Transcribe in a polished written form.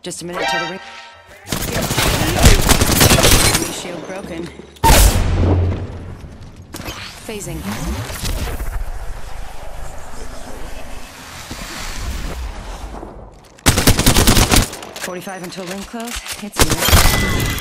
Just a minute till the ring. Shield broken. Phasing. 45 until ring close. It's me.